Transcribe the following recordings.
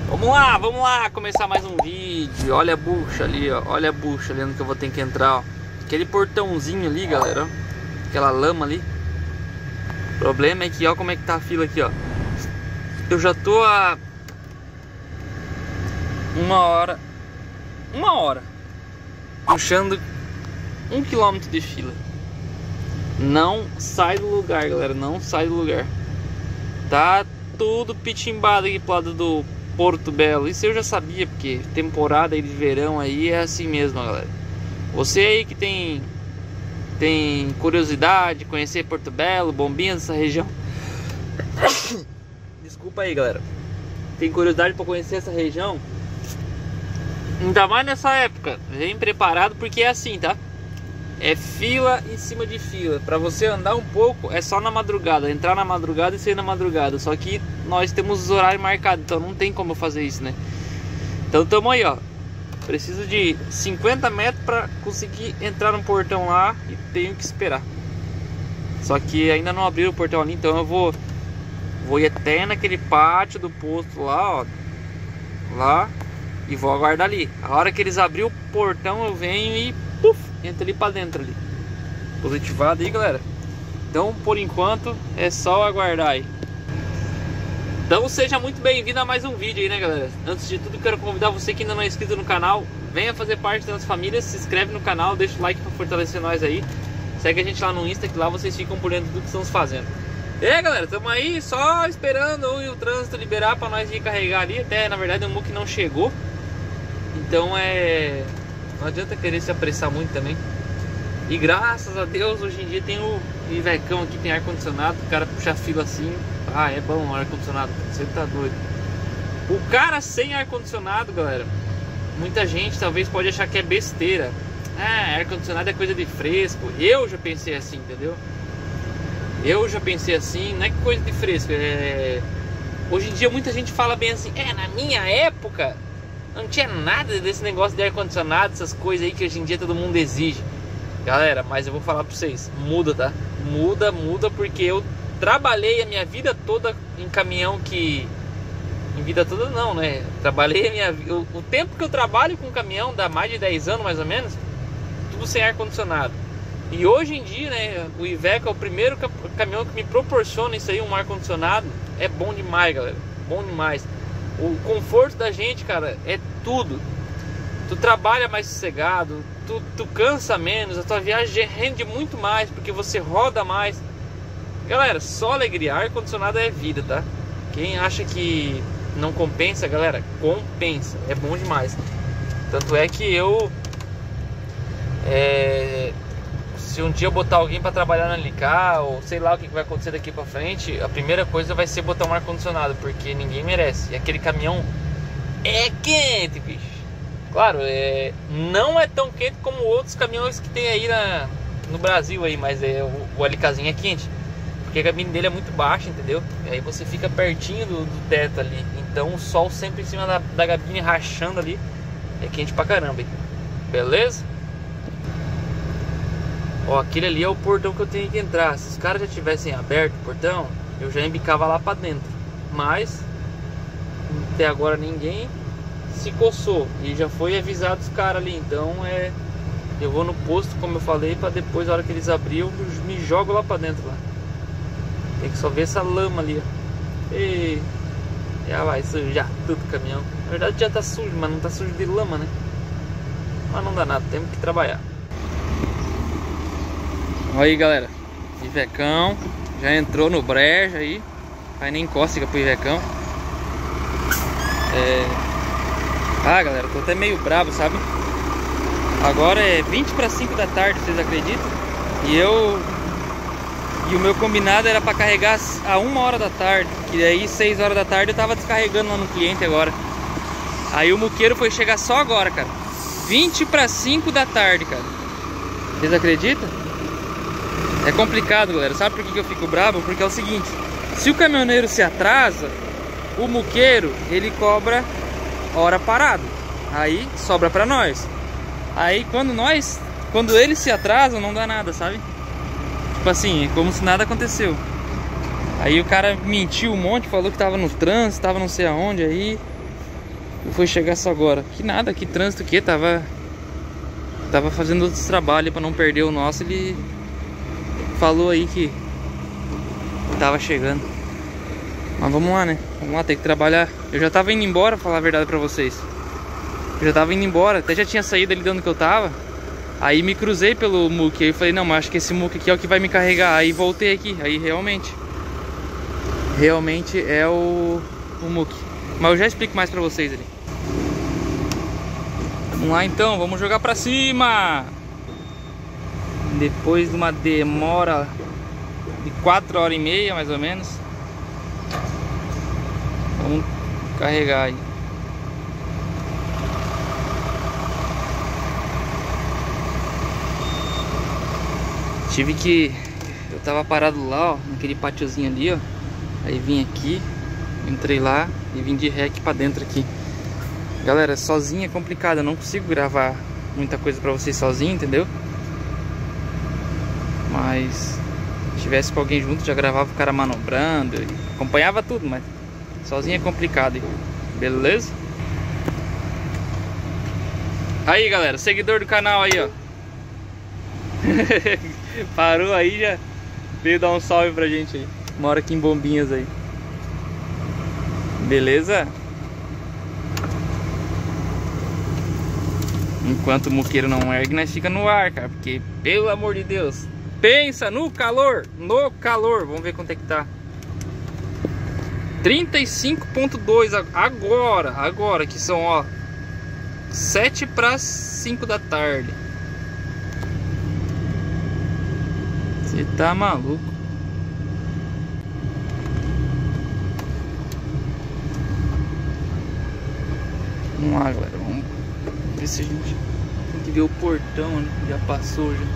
Vamos lá, começar mais um vídeo. Olha a bucha ali, ó. Olha a bucha ali onde que eu vou ter que entrar, ó. Aquele portãozinho ali, galera, ó. Aquela lama ali. O problema é que, ó, como é que tá a fila aqui, ó. Eu já tô a uma hora puxando 1 km de fila. Não sai do lugar, galera. Não sai do lugar. Tá tudo pitimbado aqui pro lado do Porto Belo. Isso eu já sabia, porque temporada aí de verão aí é assim mesmo, galera. Você aí que tem curiosidade de conhecer Porto Belo, Bombinhas, essa região. Desculpa aí, galera. Tem curiosidade para conhecer essa região? Ainda mais nessa época. Vem preparado, porque é assim, tá? É fila em cima de fila. Para você andar um pouco é só na madrugada. Entrar na madrugada e sair na madrugada. Só que nós temos os horários marcados, então não tem como eu fazer isso, né? Então tamo aí, ó. Preciso de 50 metros para conseguir entrar no portão lá e tenho que esperar. Só que ainda não abriram o portão ali, então eu vou ir até naquele pátio do posto lá, ó. Lá. E vou aguardar ali. A hora que eles abrirem o portão eu venho e puf, entro ali pra dentro ali. Positivado aí, galera. Então por enquanto é só aguardar aí. Então seja muito bem-vindo a mais um vídeo aí, né, galera. Antes de tudo quero convidar você que ainda não é inscrito no canal, venha fazer parte da nossa família. Se inscreve no canal, deixa o like pra fortalecer nós aí. Segue a gente lá no Insta, que lá vocês ficam por dentro do que estamos fazendo. E aí, galera, estamos aí só esperando o trânsito liberar pra nós ir carregar ali. Até na verdade o MUC não chegou. Então não adianta querer se apressar muito também. E graças a Deus hoje em dia tem o Ivecão aqui, tem ar-condicionado. O cara puxa a fila assim. Ah, é bom o ar-condicionado, você tá doido. O cara sem ar-condicionado, galera, muita gente talvez pode achar que é besteira. Ah, ar-condicionado é coisa de fresco. Eu já pensei assim, entendeu? Eu já pensei assim, não é que coisa de fresco. Hoje em dia muita gente fala bem assim: na minha época não tinha nada desse negócio de ar-condicionado, essas coisas aí que hoje em dia todo mundo exige. Galera, mas eu vou falar pra vocês, muda, tá? Muda, porque eu trabalhei a minha vida toda em caminhão que... Em vida toda não, né? Trabalhei a minha vida... O tempo que eu trabalho com caminhão dá mais de 10 anos, mais ou menos. Tudo sem ar-condicionado. E hoje em dia, né? O Iveco é o primeiro caminhão que me proporciona isso aí, um ar-condicionado. É bom demais, galera. Bom demais. O conforto da gente, cara, é tudo. Tu trabalha mais sossegado, tu cansa menos, a tua viagem rende muito mais, porque você roda mais. Galera, só alegria, ar-condicionado é vida, tá? Quem acha que não compensa, galera, compensa, é bom demais. Tanto é que eu... se um dia eu botar alguém pra trabalhar na LK, ou sei lá o que vai acontecer daqui pra frente, a primeira coisa vai ser botar um ar-condicionado, porque ninguém merece. E aquele caminhão é quente, bicho. Claro, não é tão quente como outros caminhões que tem aí no Brasil aí, mas o LKzinho é quente. Porque a cabine dele é muito baixa, entendeu? E aí você fica pertinho do teto ali. Então o sol sempre em cima da cabine rachando ali. É quente pra caramba, hein? Beleza? Ó, aquele ali é o portão que eu tenho que entrar. Se os caras já tivessem aberto o portão, eu já embicava lá pra dentro. Mas até agora ninguém se coçou. E já foi avisado os caras ali. Então eu vou no posto, como eu falei, pra depois, na hora que eles abrirem, eu me jogo lá pra dentro lá. Tem que só ver essa lama ali, ó. E já vai sujar tudo o caminhão. Na verdade já tá sujo, mas não tá sujo de lama, né? Mas não dá nada, temos que trabalhar. Olha aí, galera, Ivecão já entrou no brejo aí. Aí nem cócega pro Ivecão. Ah, galera, tô até meio bravo, sabe? Agora é 20 para 5 da tarde, vocês acreditam? E o meu combinado era para carregar a 1 hora da tarde. Que daí 6 horas da tarde eu tava descarregando lá no cliente agora. Aí o muqueiro foi chegar só agora, cara. 20 para 5 da tarde, cara. Vocês acreditam? É complicado, galera. Sabe por que eu fico bravo? Porque é o seguinte: se o caminhoneiro se atrasa, o muqueiro, ele cobra hora parado. Aí sobra pra nós. Aí quando eles se atrasam, não dá nada, sabe? Tipo assim, é como se nada aconteceu. Aí o cara mentiu um monte, falou que tava no trânsito, tava não sei aonde aí. E foi chegar só agora. Que nada, que trânsito que tava fazendo outros trabalhos pra não perder o nosso. Ele falou aí que tava chegando. Mas vamos lá, né? Vamos lá, tem que trabalhar. Eu já tava indo embora, pra falar a verdade pra vocês. Eu já tava indo embora, até já tinha saído ali de onde que eu tava. Aí me cruzei pelo muque. Aí eu falei, não, mas acho que esse muque aqui é o que vai me carregar. Aí voltei aqui, aí realmente é o muque. Mas eu já explico mais pra vocês ali. Vamos lá então, vamos jogar pra cima. Depois de uma demora de 4h30 mais ou menos, vamos carregar aí. Tive que... Eu tava parado lá, ó, naquele pátiozinho ali, ó. Aí vim aqui, entrei lá e vim de ré aqui pra dentro aqui. Galera, sozinho é complicado, eu não consigo gravar muita coisa pra vocês sozinho, entendeu? Mas se tivesse com alguém junto, já gravava o cara manobrando, acompanhava tudo, mas sozinho é complicado, beleza? Aí galera, seguidor do canal aí, ó. Parou aí, já veio dar um salve pra gente aí. Mora aqui em Bombinhas aí. Beleza? Enquanto o muqueiro não ergue, nós fica no ar, cara. Porque, pelo amor de Deus, pensa no calor. No calor. Vamos ver quanto é que tá. 35.2 agora, que são, ó, 7 para 5 da tarde. Você tá maluco? Vamos lá, galera. Vamos ver se a gente tem que ver o portão, né? Já passou já.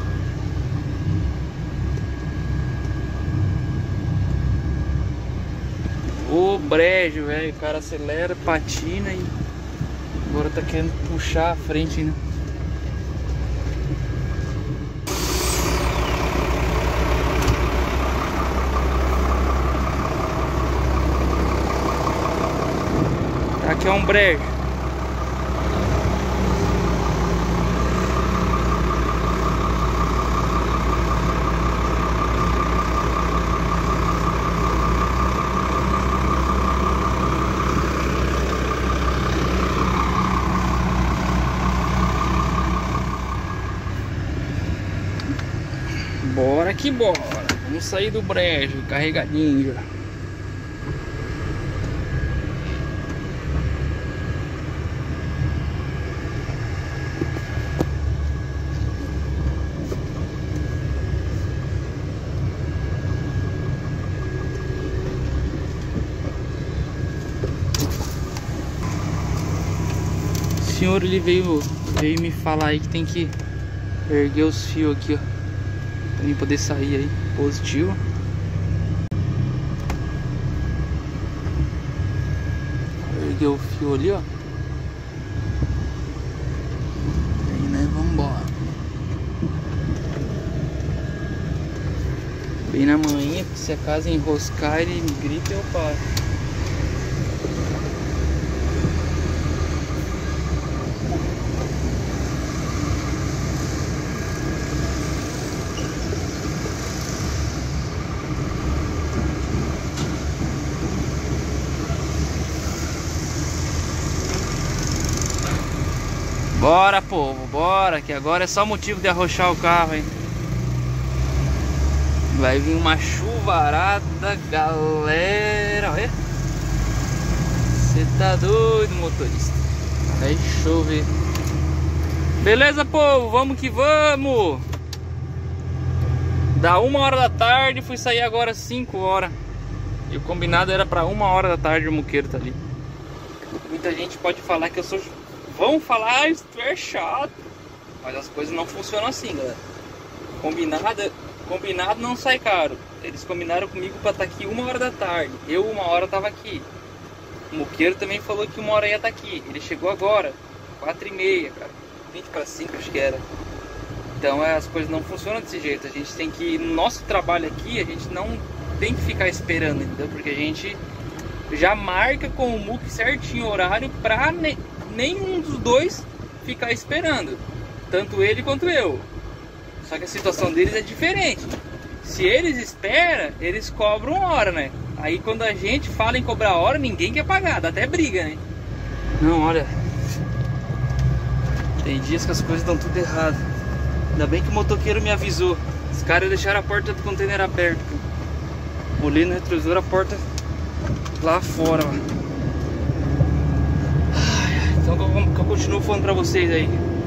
Ô brejo, velho. O cara acelera, patina e agora tá querendo puxar a frente, né? Aqui é um brejo. Bora que bora. Vamos sair do brejo, carregadinho já. O senhor, ele veio me falar aí que tem que erguer os fios aqui, ó, pra mim poder sair aí, positivo. Erguer o fio ali, ó. Aí, né, vambora. Bem na manhã, porque se a casa enroscar, ele me grita e eu paro. Bora, povo, bora, que agora é só motivo de arrochar o carro, hein? Vai vir uma chuvarada, galera, olha. Você tá doido, motorista? Vai chover. Beleza, povo, vamos que vamos. Dá 1h da tarde, fui sair agora às 5h. E o combinado era pra 1h da tarde, o muqueiro tá ali. Muita gente pode falar que eu sou... Vão falar, isso é chato. Mas as coisas não funcionam assim, galera. Combinado não sai caro. Eles combinaram comigo pra estar aqui 1h da tarde. Eu 1h tava aqui. O muqueiro também falou que 1h ia estar aqui. Ele chegou agora, 4h30, cara. 20 para 5 acho que era. Então as coisas não funcionam desse jeito. A gente tem que, no nosso trabalho aqui, a gente não tem que ficar esperando, entendeu? Porque já marca com o Muki certinho o horário pra nenhum dos dois ficar esperando, tanto ele quanto eu. Só que a situação deles é diferente. Se eles esperam, eles cobram hora, né? Aí quando a gente fala em cobrar hora, ninguém quer pagar, dá até briga, né? Não, olha, tem dias que as coisas dão tudo errado. Ainda bem que o motoqueiro me avisou. Os caras deixaram a porta do container aberta. Olhei no retrovisor, a porta lá fora, mano. Então eu continuo falando pra vocês aí.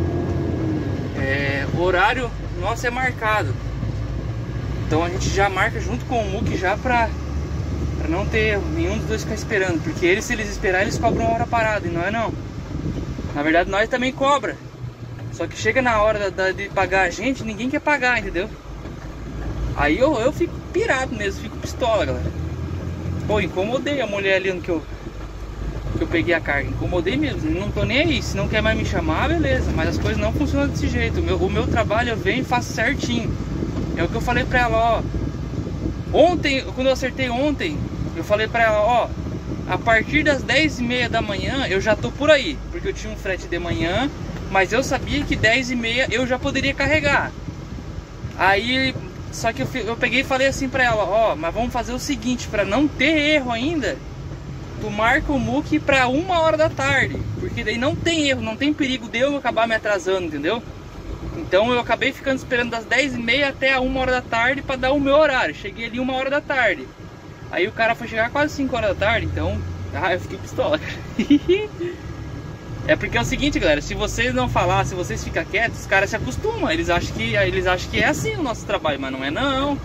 O horário nosso é marcado. Então a gente já marca junto com o Muki já pra não ter nenhum dos dois ficar esperando. Porque eles, se eles esperarem, eles cobram uma hora parada. E não é não. Na verdade nós também cobra. Só que chega na hora de pagar a gente, ninguém quer pagar, entendeu? Aí eu fico pirado mesmo, fico pistola, galera. Pô, incomodei a mulher ali no que eu peguei a carga. Incomodei mesmo, não tô nem aí. Se não quer mais me chamar, beleza. Mas as coisas não funcionam desse jeito. O meu trabalho eu venho e faço certinho. É o que eu falei pra ela, ó. Ontem, quando eu acertei ontem, eu falei pra ela, ó, a partir das 10h30 da manhã eu já tô por aí. Porque eu tinha um frete de manhã, mas eu sabia que 10h30 eu já poderia carregar. Aí, só que eu peguei e falei assim pra ela, ó, mas vamos fazer o seguinte, pra não ter erro ainda, tu marca o Muki pra 1h da tarde, porque daí não tem erro, não tem perigo de eu acabar me atrasando, entendeu? Então eu acabei ficando esperando das 10h30 até a 1h da tarde pra dar o meu horário. Cheguei ali 1h da tarde. Aí o cara foi chegar quase 5h da tarde, então eu fiquei pistola, cara. É porque é o seguinte, galera, se vocês não falar, se vocês ficar quietos, os caras se acostumam. Eles acham que é assim o nosso trabalho, mas não é não.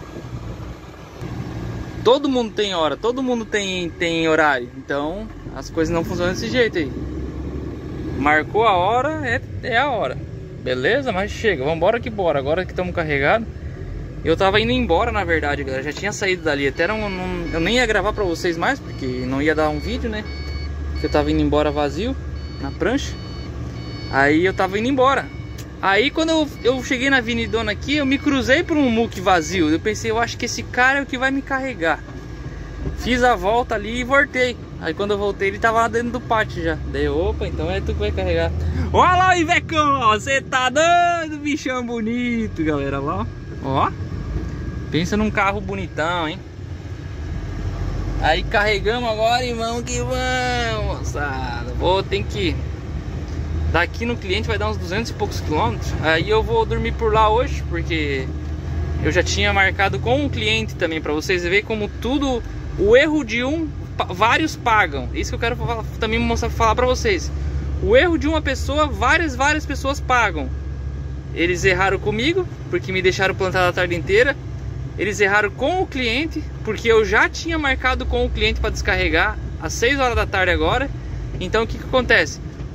Todo mundo tem hora, todo mundo tem horário. Então as coisas não funcionam desse jeito aí. Marcou a hora, é a hora. Beleza? Mas chega, vambora que bora. Agora que estamos carregados. Eu tava indo embora, na verdade, galera. Já tinha saído dali. Até eu nem ia gravar pra vocês mais, porque não ia dar um vídeo, né? Porque eu tava indo embora vazio na prancha. Aí eu tava indo embora. Aí quando eu cheguei na avenidona aqui, eu me cruzei por um Muki vazio. Eu pensei, eu acho que esse cara é o que vai me carregar. Fiz a volta ali e voltei. Aí quando eu voltei, ele tava lá dentro do pátio já. Daí, opa, então é tu que vai carregar. Olha lá o Ivecão, ó. Você tá doido, bichão bonito, galera. Lá, ó. Pensa num carro bonitão, hein? Aí carregamos agora e vamos que vamos, moçada. Tem que... Daqui no cliente vai dar uns 200 e poucos quilômetros. Aí eu vou dormir por lá hoje, porque eu já tinha marcado com o cliente também, pra vocês verem como tudo... O erro de um, vários pagam. Isso que eu quero também falar pra vocês. O erro de uma pessoa, várias pessoas pagam. Eles erraram comigo, porque me deixaram plantado a tarde inteira. Eles erraram com o cliente, porque eu já tinha marcado com o cliente para descarregar às 6h da tarde agora. Então o que acontece?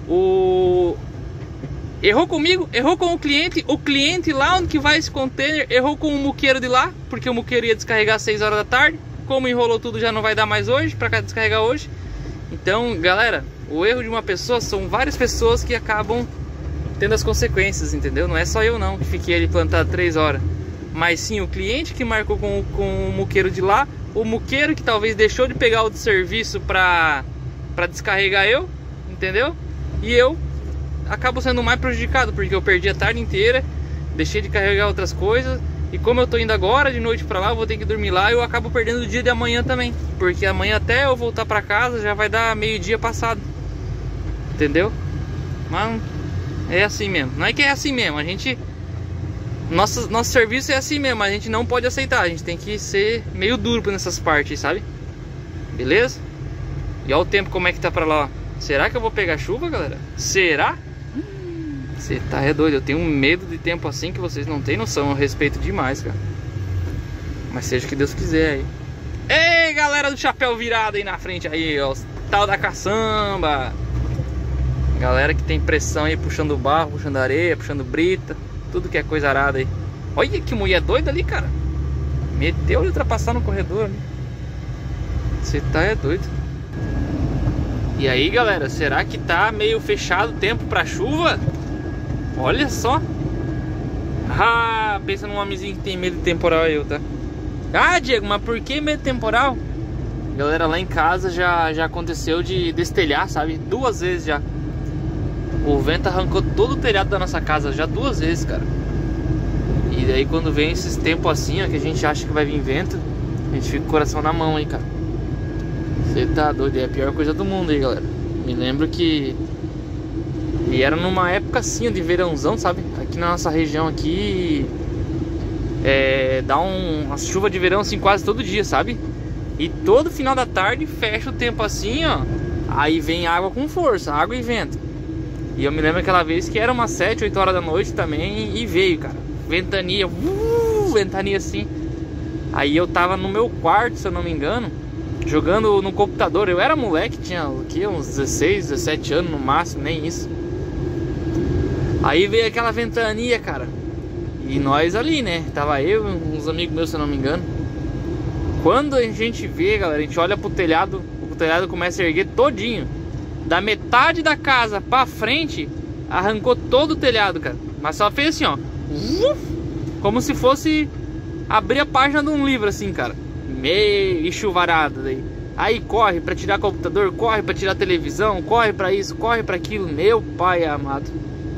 Errou comigo, errou com o cliente lá onde que vai esse container, errou com o muqueiro de lá, porque o muqueiro ia descarregar às 6h da tarde. Como enrolou tudo, já não vai dar mais hoje, para descarregar hoje. Então, galera, o erro de uma pessoa são várias pessoas que acabam tendo as consequências, entendeu? Não é só eu não que fiquei ali plantado 3 horas. Mas sim o cliente que marcou com o muqueiro de lá, o muqueiro que talvez deixou de pegar o de serviço para descarregar eu, entendeu? E eu acabo sendo mais prejudicado, porque eu perdi a tarde inteira, deixei de carregar outras coisas. E como eu tô indo agora de noite pra lá, eu vou ter que dormir lá. Eu acabo perdendo o dia de amanhã também, porque amanhã até eu voltar pra casa já vai dar meio-dia passado. Entendeu? Mas é assim mesmo. Não é que é assim mesmo, a gente... Nosso serviço é assim mesmo, a gente não pode aceitar. A gente tem que ser meio duro nessas partes, sabe? Beleza? E olha o tempo como é que tá pra lá, ó. Será que eu vou pegar chuva, galera? Será? Você tá doido, eu tenho um medo de tempo assim que vocês não têm noção. Eu respeito demais, cara. Mas seja o que Deus quiser aí. Ei, galera do chapéu virado aí na frente aí, ó. Tal da caçamba. Galera que tem pressão aí, puxando barro, puxando areia, puxando brita. Tudo que é coisa arada aí. Olha que mulher doida ali, cara. Meteu de ultrapassar no corredor ali. Você tá doido. E aí, galera, será que tá meio fechado o tempo pra chuva? Olha só. Ah, pensa num homenzinho que tem medo de temporal aí, tá? Ah, Diego, mas por que medo de temporal? Galera, lá em casa já aconteceu de destelhar, sabe? 2 vezes já. O vento arrancou todo o telhado da nossa casa já 2 vezes, cara. E daí quando vem esses tempos assim, ó, que a gente acha que vai vir vento, a gente fica com o coração na mão aí, cara. Você tá doido, é a pior coisa do mundo aí, galera. Me lembro que... E era numa época assim, de verãozão, sabe? Aqui na nossa região aqui... dá uma chuva de verão assim quase todo dia, sabe? E todo final da tarde fecha o tempo assim, ó. Aí vem água com força, água e vento. E eu me lembro aquela vez que era umas 7, 8 horas da noite também. E veio, cara, ventania, ventania assim. Aí eu tava no meu quarto, se eu não me engano, jogando no computador. Eu era moleque, tinha o quê? Uns 16, 17 anos no máximo, nem isso. Aí veio aquela ventania, cara. E nós ali, né? Tava eu e uns amigos meus, se eu não me engano. Quando a gente vê, galera, a gente olha pro telhado, o telhado começa a erguer todinho. Da metade da casa pra frente, arrancou todo o telhado, cara. Mas só fez assim, ó. Como se fosse abrir a página de um livro, assim, cara. Meio chuvarada daí. Aí corre pra tirar computador, corre pra tirar televisão, corre pra isso, corre pra aquilo. Meu pai amado.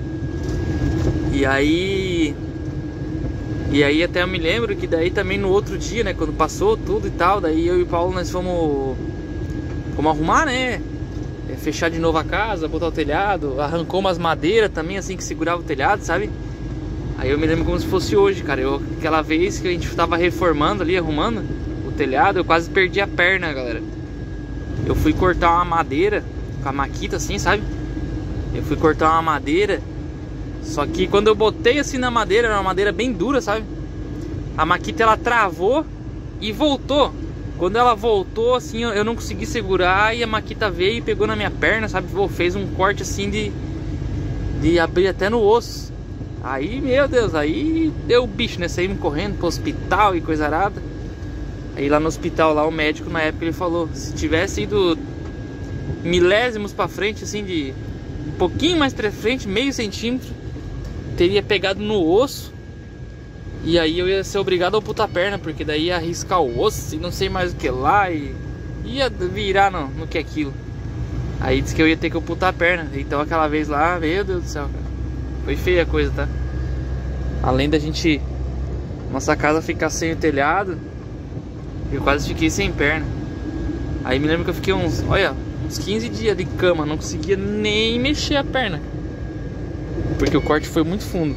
E aí até eu me lembro que daí também no outro dia, né, quando passou tudo e tal, daí eu e o Paulo nós fomos arrumar, né, fechar de novo a casa, botar o telhado, arrancou umas madeiras também assim que segurava o telhado, sabe? Aí eu me lembro como se fosse hoje, cara. Aquela vez que a gente tava reformando ali, arrumando o telhado, eu quase perdi a perna, galera. Eu fui cortar uma madeira com a maquita assim, sabe? Eu fui cortar uma madeira. Só que quando eu botei assim na madeira, era uma madeira bem dura, sabe? A maquita ela travou e voltou. Quando ela voltou assim, eu não consegui segurar e a maquita veio e pegou na minha perna, sabe? Fez um corte assim de abrir até no osso. Aí, meu Deus, aí deu bicho, né? Saímos correndo pro hospital e coisa arada. Aí lá no hospital, lá o médico na época ele falou, se tivesse ido milésimos pra frente, assim, de um pouquinho mais pra frente, meio centímetro, teria pegado no osso. E aí eu ia ser obrigado a amputar a perna, porque daí ia arriscar o osso e não sei mais o que lá. E ia virar no que é aquilo. Aí disse que eu ia ter que amputar a perna. Então aquela vez lá, meu Deus do céu, cara, foi feia a coisa, tá? Além da gente, nossa casa ficar sem o telhado, eu quase fiquei sem perna. Aí me lembro que eu fiquei uns 15 dias de cama, não conseguia nem mexer a perna, porque o corte foi muito fundo.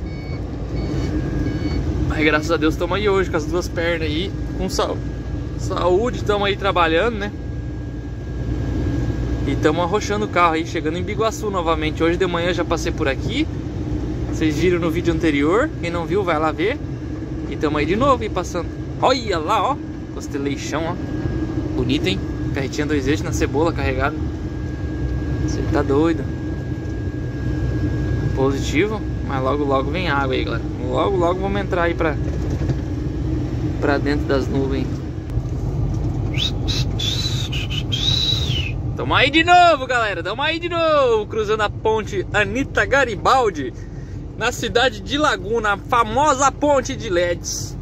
Mas graças a Deus estamos aí hoje com as 2 pernas aí, com saúde, estamos aí trabalhando, né? E estamos arrochando o carro aí, chegando em Biguaçu novamente. Hoje de manhã já passei por aqui. Vocês viram no vídeo anterior, quem não viu vai lá ver. E estamos aí de novo aí passando. Olha lá, ó, costeleixão, ó. Bonito, hein? Carretinha 2 eixos na cebola carregada. Você tá doido. Positivo, mas logo logo vem água aí, galera. Logo logo vamos entrar aí pra dentro das nuvens. Tamo aí de novo, galera. Tamo aí de novo, cruzando a ponte Anita Garibaldi, na cidade de Laguna, a famosa ponte de LEDs.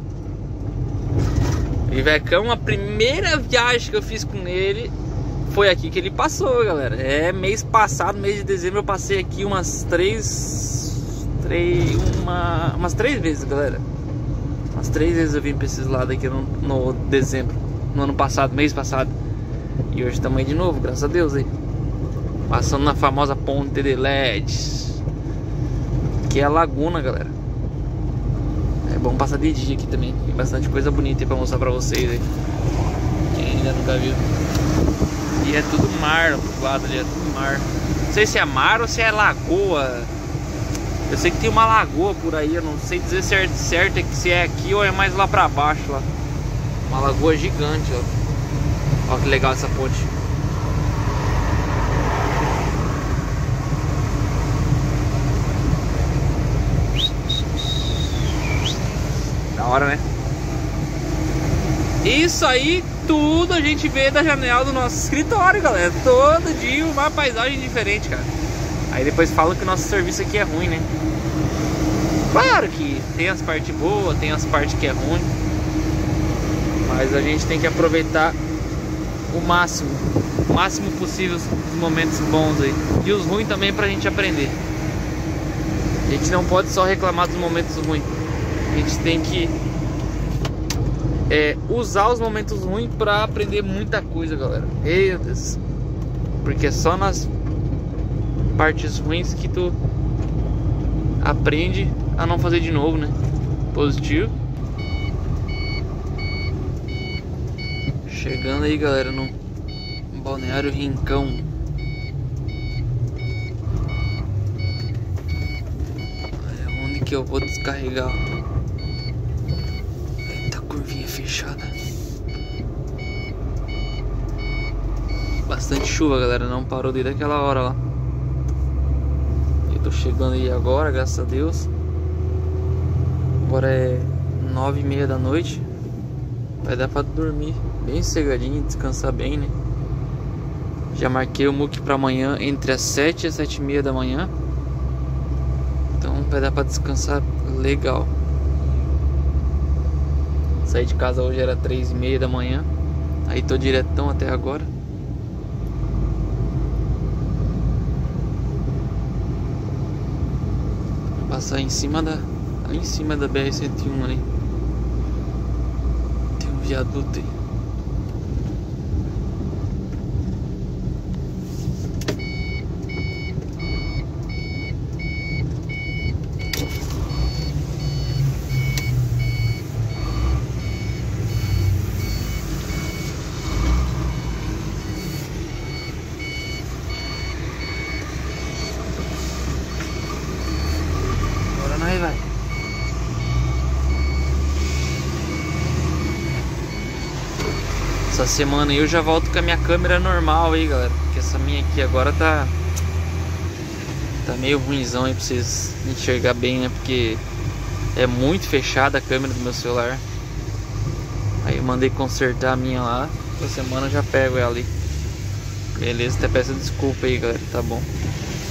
Ivecão, a primeira viagem que eu fiz com ele foi aqui que ele passou, galera. Mês passado, mês de dezembro, eu passei aqui umas 3 vezes, galera. Umas 3 vezes eu vim pra esses lados aqui no dezembro, no ano passado, mês passado. E hoje estamos aí de novo, graças a Deus aí. Passando na famosa ponte de LEDs, que é a Laguna, galera. É bom passar de dia aqui também. Tem bastante coisa bonita aí pra mostrar pra vocês aí, quem ainda nunca viu. E é tudo mar, do lado ali é tudo mar. Não sei se é mar ou se é lagoa. Eu sei que tem uma lagoa por aí, eu não sei dizer certo se é aqui ou é mais lá pra baixo lá. Uma lagoa gigante, ó. Olha que legal essa ponte. Da hora, né? Isso aí tudo a gente vê da janela do nosso escritório, galera. Todo dia uma paisagem diferente, cara. Aí depois falam que o nosso serviço aqui é ruim, né? Claro que tem as partes boas, tem as partes que é ruim, mas a gente tem que aproveitar o máximo possível os momentos bons aí. E os ruins também pra gente aprender. A gente não pode só reclamar dos momentos ruins. A gente tem que usar os momentos ruins pra aprender muita coisa, galera. Meu Deus. Porque é só nas partes ruins que tu aprende a não fazer de novo, né? Positivo. Chegando aí, galera, no Balneário Rincão. Olha onde que eu vou descarregar. Eita, curvinha fechada. Bastante chuva, galera, não parou desde aquela hora lá. Eu tô chegando aí agora, graças a Deus. Agora é 9h30 da noite. Vai dar pra dormir bem cegadinho, descansar bem, né? Já marquei o MOOC pra amanhã entre as 7 e as 7h30 da manhã. Então vai dar pra descansar legal. Saí de casa hoje era 3h30 da manhã. Aí tô diretão até agora. Vou passar em cima ali em cima da BR-101 ali. Tem um viaduto aí. Agora nós vai. Essa semana aí eu já volto com a minha câmera normal aí, galera. Porque essa minha aqui agora tá meio ruinzão aí pra vocês enxergar bem, né? Porque é muito fechada a câmera do meu celular. Aí eu mandei consertar a minha lá. Essa semana eu já pego ela ali. Beleza, até peço desculpa aí, galera. Tá bom.